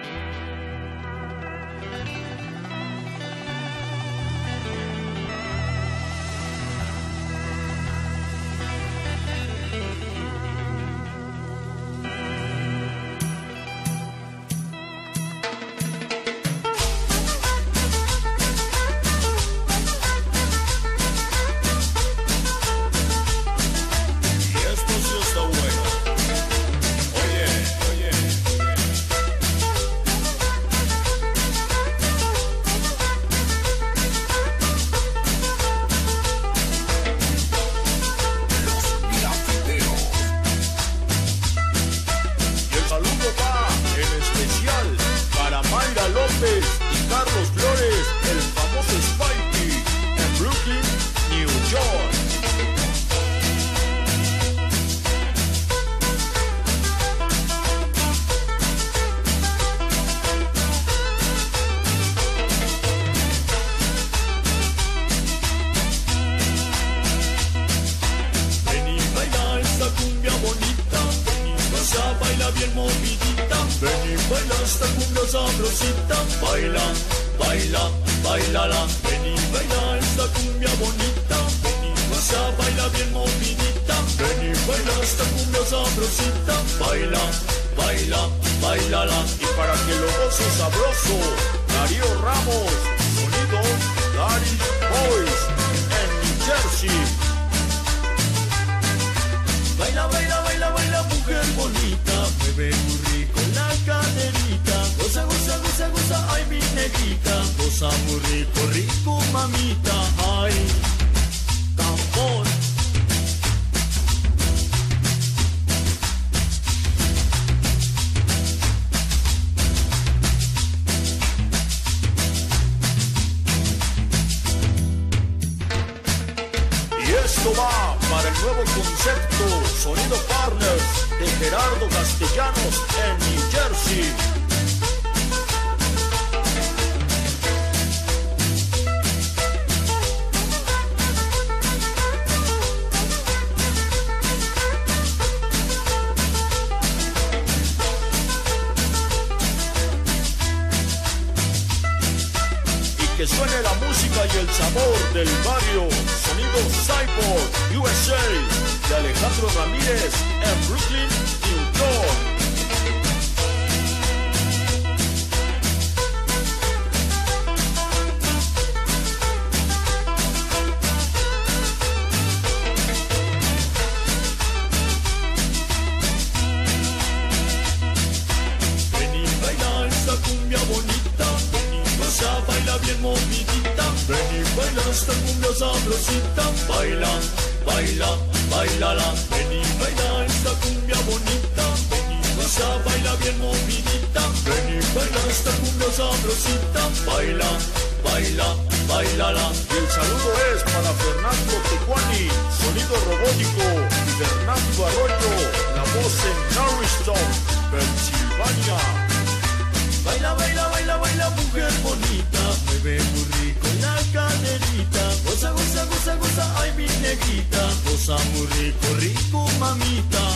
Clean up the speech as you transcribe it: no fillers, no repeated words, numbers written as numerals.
Y Carlos Flores, el famoso Spikey, en Brooklyn, New York. Ven y baila esta cumbia bonita, ven y goza, baila bien movidita. Ven y baila esta cumbia sabrosita, baila, baila, bailala. Ven y baila esta cumbia bonita, ven y goza, baila bien movidita. Ven y baila esta cumbia sabrosita, baila, baila, bailala. Y para que lo goce sabroso, Darío Ramos, sonido Daddy Boys, en New Jersey. Baila, baila, baila, baila, mujer bonita, mueve muy rico la caderita. Goza, goza, goza, goza, ay mi negrita, goza muy rico, rico mamita, ay, tambor. Y esto va para el nuevo concepto Sonido Partners de Gerardo Castellanos en New Jersey. Y que suene la música y el sabor del barrio. Sonido Cyborg USA de Alejandro Ramírez en Brooklyn, New York. Ven y baila esta cumbia bonita, ven y goza, baila bien movidita. Ven y baila esta cumbia sabrosita, baila, baila, bailala. Ven y baila esta cumbia bonita, ven y goza, baila bien movidita. Ven y baila esta cumbia sabrosita, baila, baila, bailala. Y el saludo es para Fernando Tecuani, sonido robótico, y Fernando Arroyo, la voz en Norristown, Pensilvania. Baila, baila, baila, baila, mujer bonita, mueve muy rico la caderita. Goza, goza, goza, goza, ay mi negrita, goza muy rico, rico mamita.